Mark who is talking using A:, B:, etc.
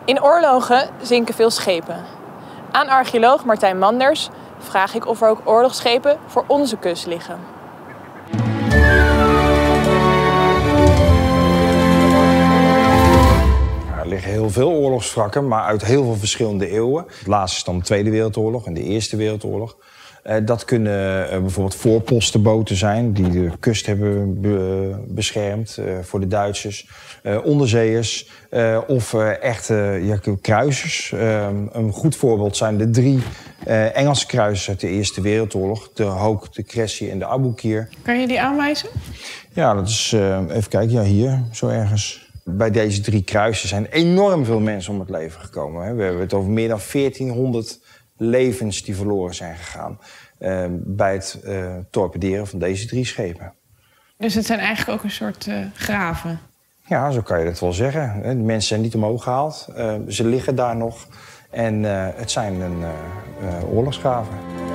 A: In oorlogen zinken veel schepen. Aan archeoloog Martijn Manders vraag ik of er ook oorlogsschepen voor onze kust liggen.
B: Er liggen heel veel oorlogswrakken, maar uit heel veel verschillende eeuwen. Het laatste is dan de Tweede Wereldoorlog en de Eerste Wereldoorlog. Dat kunnen bijvoorbeeld voorpostenboten zijn die de kust hebben beschermd voor de Duitsers. Onderzeeërs of echte kruisers. Een goed voorbeeld zijn de 3 Engelse kruisers uit de Eerste Wereldoorlog. De Hoke, de Cressy en de Aboukir.
A: Kan je die aanwijzen?
B: Ja, dat is, even kijken, ja, hier, zo ergens. Bij deze 3 kruisen zijn enorm veel mensen om het leven gekomen. We hebben het over meer dan 1400 levens die verloren zijn gegaan bij het torpederen van deze 3 schepen.
A: Dus het zijn eigenlijk ook een soort graven?
B: Ja, zo kan je dat wel zeggen. De mensen zijn niet omhoog gehaald. Ze liggen daar nog. En het zijn oorlogsgraven.